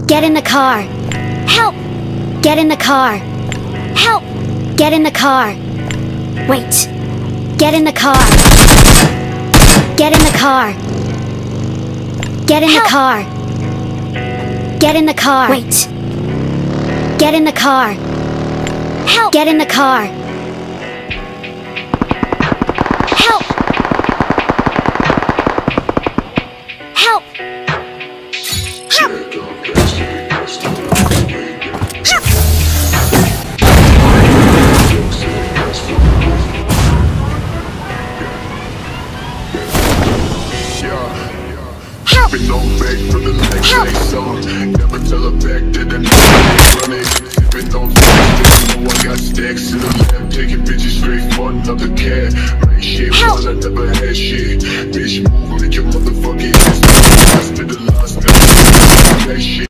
Get in the car. Help! Get in the car. Help! Get in the car. Wait. Get in the car. Get in the car. Get in the car. Get in the car. Wait. Get in the car. Help! Get in the car. Help! Help! Help! Been on back for the next day song. Never tell her back that the next run it. Sipping on facts, you know I got stacks in the lab. Taking bitches straight for another cat. Make shit, but I never had shit. Bitch, move, make your motherfucking ass